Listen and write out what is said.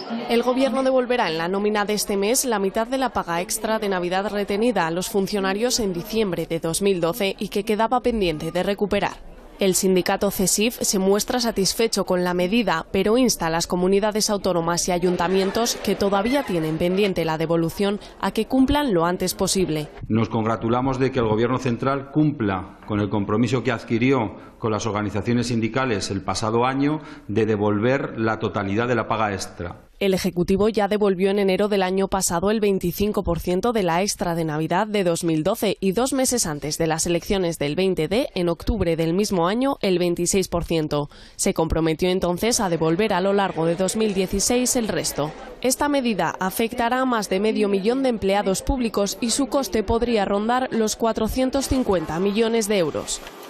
El Gobierno devolverá en la nómina de este mes la mitad de la paga extra de Navidad retenida a los funcionarios en diciembre de 2012 y que quedaba pendiente de recuperar. El sindicato CESIF se muestra satisfecho con la medida, pero insta a las comunidades autónomas y ayuntamientos que todavía tienen pendiente la devolución a que cumplan lo antes posible. Nos congratulamos de que el Gobierno central cumpla con el compromiso que adquirió con las organizaciones sindicales el pasado año de devolver la totalidad de la paga extra. El Ejecutivo ya devolvió en enero del año pasado el 25% de la extra de Navidad de 2012 y 2 meses antes de las elecciones del 20D, en octubre del mismo año, el 26%. Se comprometió entonces a devolver a lo largo de 2016 el resto. Esta medida afectará a más de medio millón de empleados públicos y su coste podría rondar los 450 millones de euros.